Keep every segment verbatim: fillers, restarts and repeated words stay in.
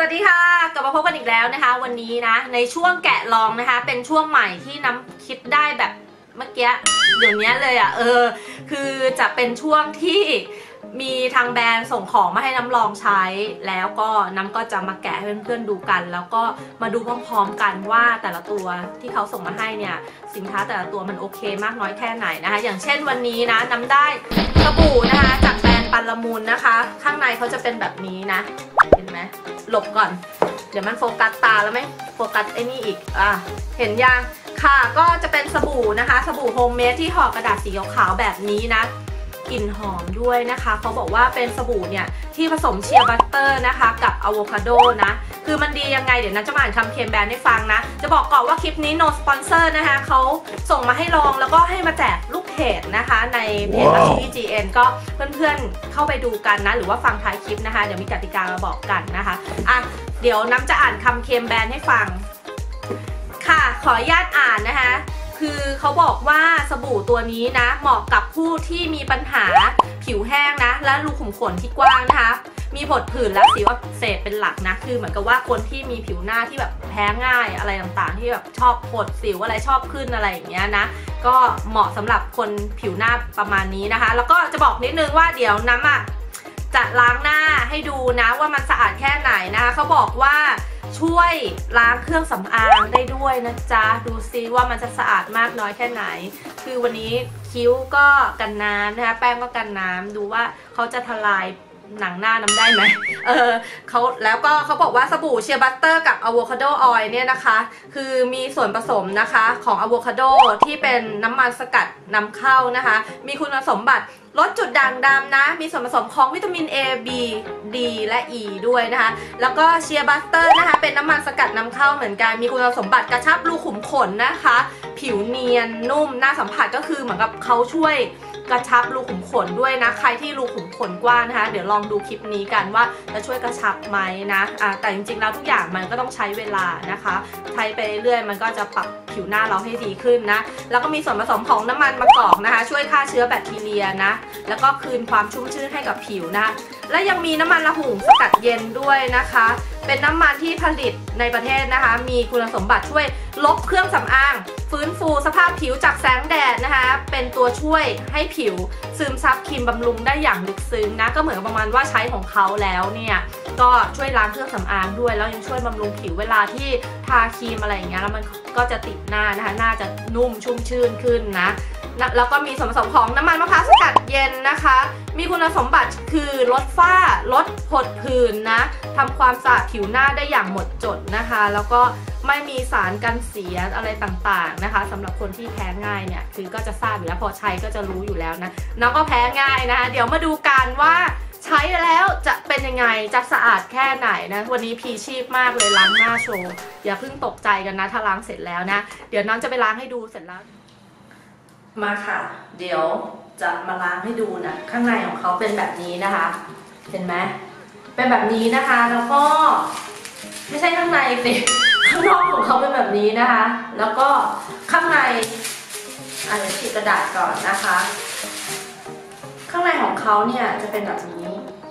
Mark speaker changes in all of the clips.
Speaker 1: วัสดีค่ะกลับมาพบกันอีกแล้วนะคะวันนี้นะในช่วงแกะลองนะคะเป็นช่วงใหม่ที่น้ำคิดได้แบบเมื่อกี้เดี๋ยวนี้เลยอ่ะเออคือจะเป็นช่วงที่มีทางแบรนด์ส่งของมาให้น้ำลองใช้แล้วก็น้ำก็จะมาแกะให้เพื่อนๆดูกันแล้วก็มาดูพร้อมๆกันว่าแต่ละตัวที่เขาส่งมาให้เนี่ยสินค้าแต่ละตัวมันโอเคมากน้อยแค่ไหนนะคะอย่างเช่นวันนี้นะน้ำได้สบู่นะคะจากแบรนด์ปัลละมุนนะคะข้างในเขาจะเป็นแบบนี้นะเห็นไหมหลบก่อนเดี๋ยวมันโฟกัสตาแล้วไม่โฟกัสไอ้นี่อีกอ่ะเห็นยังค่ะก็จะเป็นสบู่นะคะสบู่โฮมเมดที่ห่อกระดาษสีขาวๆแบบนี้นะกลิ่นหอมด้วยนะคะเขาบอกว่าเป็นสบู่เนี่ยที่ผสมเชียร์บัตเตอร์นะคะกับอะโวคาโดนะคือมันดียังไงเดี๋ยวนะจะมาอ่านคำเคลมแบรนด์ให้ฟังนะจะบอกก่อนว่าคลิปนี้ no sponsor นะคะเขาส่งมาให้ลองแล้วก็ให้มาแจกลูกเพจนะคะในเพจ wow. ที จี เอ็น ก็เพื่อนๆเข้าไปดูกันนะหรือว่าฟังท้ายคลิปนะคะเดี๋ยวมีกติกามาบอกกันนะคะอ่ะเดี๋ยวน้ำจะอ่านคำเคลมแบรนด์ให้ฟังค่ะขออนุญาตอ่านนะคะคือเขาบอกว่าสบู่ตัวนี้นะเหมาะกับผู้ที่มีปัญหาผิวแห้งนะและรูขุมขนที่กว้างนะคะมีผดผื่นและสิวอักเสบเป็นหลักนะคือเหมือนกับว่าคนที่มีผิวหน้าที่แบบแพ้ง่ายอะไรต่างๆที่แบบชอบผดสิวอะไรชอบขึ้นอะไรอย่างเงี้ยนะก็เหมาะสำหรับคนผิวหน้าประมาณนี้นะคะแล้วก็จะบอกนิดนึงว่าเดี๋ยวน้ำอ่ะจะล้างหน้าให้ดูนะว่ามันสะอาดแค่ไหนนะคะเขาบอกว่าช่วยล้างเครื่องสำอางได้ด้วยนะจ๊ะดูซิว่ามันจะสะอาดมากน้อยแค่ไหนคือวันนี้คิ้วก็กันน้ำนะคะแป้งก็กันน้ำดูว่าเขาจะทลายหนังหน้าน้ำได้ไหมเออเขาแล้วก็เขาบอกว่าสบู่เชียร์บัตเตอร์กับอะโวคาโดออยล์เนี่ยนะคะคือมีส่วนผสมนะคะของอะโวคาโดที่เป็นน้ำมันสกัดนำเข้านะคะมีคุณสมบัติลดจุดด่างดำนะมีส่วนผสมของวิตามิน A B D และ E ด้วยนะคะแล้วก็เชียร์บัตเตอร์นะคะเป็นน้ำมันสกัดนำเข้าเหมือนกันมีคุณสมบัติกระชับรูขุมขนนะคะผิวเนียนนุ่มน่าสัมผัสก็คือเหมือนกับเขาช่วยกระชับรูขุมขนด้วยนะใครที่รูขุมขนกว้างนะคะเดี๋ยวลองดูคลิปนี้กันว่าจะช่วยกระชับไหมนะอ่าแต่จริงๆแล้วทุกอย่างมันก็ต้องใช้เวลานะคะใช้ไปเรื่อยๆมันก็จะปรับผิวหน้าเราให้ดีขึ้นนะแล้วก็มีส่วนผสมของน้ำมันมะกอกนะคะช่วยฆ่าเชื้อแบคทีเรียนะแล้วก็คืนความชุ่มชื้นให้กับผิวนะและยังมีน้ำมันละหุ่งสกัดเย็นด้วยนะคะเป็นน้ำมันที่ผลิตในประเทศนะคะมีคุณสมบัติช่วยลบเครื่องสำอางฟื้นฟูสภาพผิวจากแสงแดดนะคะเป็นตัวช่วยให้ผิวซึมซับครีมบำรุงได้อย่างลึกซึ้งนะก็เหมือนประมาณว่าใช้ของเขาแล้วเนี่ยก็ช่วยล้างเครื่องสำอางด้วยแล้วยังช่วยบำรุงผิวเวลาที่ทาครีมอะไรอย่างเงี้ยแล้วมันก็จะติดหน้านะคะหน้าจะนุ่มชุ่มชื่นขึ้นนะแล้วก็มีส่วนผสมของน้ำมันมะพร้าวสกัดเย็นนะคะมีคุณสมบัติคือลดฝ้าลดผดผื่นนะทำความสะอาดผิวหน้าได้อย่างหมดจดนะคะแล้วก็ไม่มีสารกันเสียอะไรต่างๆนะคะสำหรับคนที่แพ้ง่ายเนี่ยคือก็จะทราบอยู่แล้วพอใช้ก็จะรู้อยู่แล้วนะน้องก็แพ้ง่ายนะคะเดี๋ยวมาดูกันว่าใช้แล้วจะเป็นยังไงจะสะอาดแค่ไหนนะวันนี้พีชีพมากเลยล้างหน้าโชว์อย่าเพิ่งตกใจกันนะถ้าล้างเสร็จแล้วนะเดี๋ยวน้องจะไปล้างให้ดูเสร็จแล้วมาค่ะเดี๋ยวจะมาล้างให้ดูนะข้างในของเขาเป็นแบบนี้นะคะเห็นไหมเป็นแบบนี้นะคะแล้วก็ไม่ใช่ข้างในสิข้างนอกของเขาเป็นแบบนี้นะคะแล้วก็ข้างในอันนี้ฉีกกระดาษก่อนนะคะข้างในของเขาเนี่ยจะเป็นแบบนี้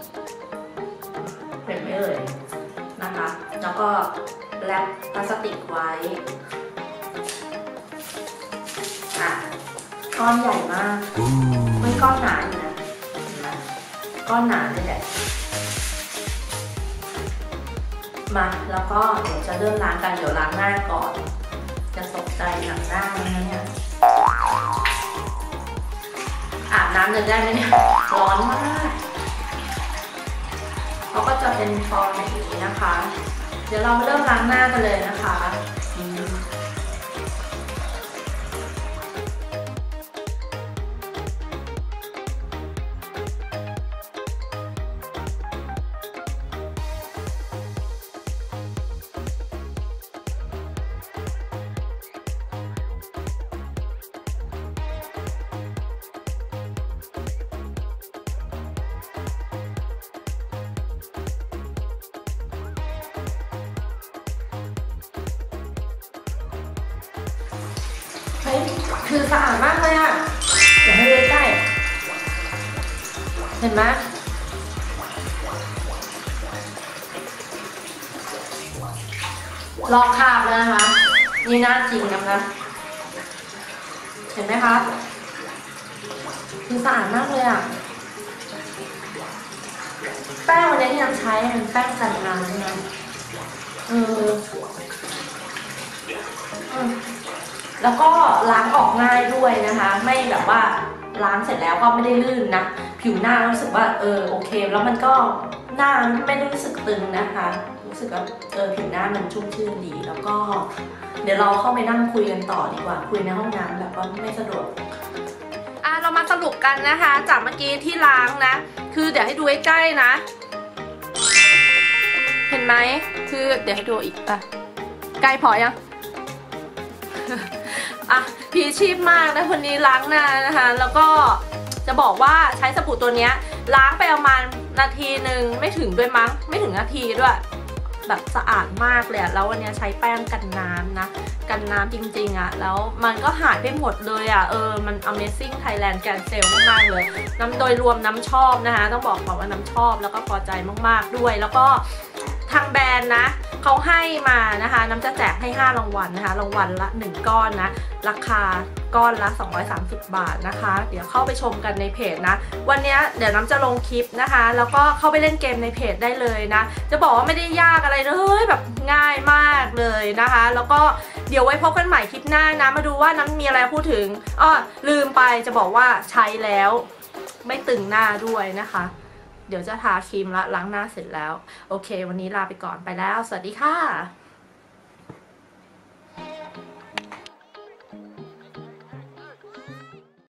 Speaker 1: เห็นไหมเอ่ยนะคะแล้วก็แรปพลาสติกไว้อ่ะก้อนใหญ่มากไม่ก้อนหนาอยู่นะเห็นไหมก้อนหนาเลยแหละมาแล้วก็เดี๋ยวจะเริ่มล้างกันเดี๋ยวล้างหน้าก่อนจะตกใจหนังหน้านะเนี่ยอาบน้ำเลยได้ไหมเนี่ยร้อนมากเขาก็จะเป็นฟองแบบนี้นะคะเดี๋ยวเรามาเริ่มล้างหน้ากันเลยนะคะคือสะอาดมากเลยอ่ะเดี๋ยวให้ดูใกล้เห็นไหมลอกคราบแล้วนะคะนี่หน้าจริงนะคะเห็นไหมคะคือสะอาดมากเลยอ่ะแป้งวันนี้ที่น้ำใช้เป็นแป้งกันน้ำนะเออแล้วก็ล้างออกง่ายด้วยนะคะไม่แบบว่าล้างเสร็จแล้วก็ไม่ได้ลื่นนะผิวหน้ารู้สึกว่าเออโอเคแล้วมันก็หน้าไม่ได้รู้สึกตึงนะคะรู้สึกว่าเออผิวหน้ามันชุ่มชื่นดีแล้วก็เดี๋ยวเราเข้าไปนั่งคุยกันต่อดีกว่าคุยในห้องน้ำแบบว่าไม่สะดวกอ่ะเรามาสรุปกันนะคะจากเมื่อกี้ที่ล้างนะคือเดี๋ยวให้ดูใกล้ๆนะเห็นไหมคือเดี๋ยวให้ดูอีกอ่ะใกล้พอยังอ่ะพีชีพมากนะคนนี้ล้างหน้านะคะแล้วก็จะบอกว่าใช้สบู่ตัวนี้ล้างไปประมาณนาทีหนึ่งไม่ถึงด้วยมั้งไม่ถึงนาทีด้วยแบบสะอาดมากเลยแล้ววันนี้ใช้แป้งกันน้ำนะกันน้ำจริงๆอ่ะแล้วมันก็หายไปหมดเลยอ่ะเออมัน Amazing Thailand แกนเซลมากๆเลยน้ำโดยรวมน้ำชอบนะคะต้องบอกก่อนว่าน้ำชอบแล้วก็พอใจมากๆด้วยแล้วก็ทางแบรนด์นะเขาให้มานะคะน้ำจะแจกให้ห้ารางวัลนะคะรางวัลละหนึ่งก้อนนะราคาก้อนละสองร้อยสามสิบบาทนะคะเดี๋ยวเข้าไปชมกันในเพจนะวันนี้เดี๋ยวน้ำจะลงคลิปนะคะแล้วก็เข้าไปเล่นเกมในเพจได้เลยนะจะบอกว่าไม่ได้ยากอะไรเลยแบบง่ายมากเลยนะคะแล้วก็เดี๋ยวไว้พบกันใหม่คลิปหน้านะมาดูว่าน้ำมีอะไรพูดถึงอ้อลืมไปจะบอกว่าใช้แล้วไม่ตึงหน้าด้วยนะคะเดี๋ยวจะทาครีมละล้างหน้าเสร็จแล้วโอเควันนี้ลาไปก่อนไปแล้วสวัสดีค่ะ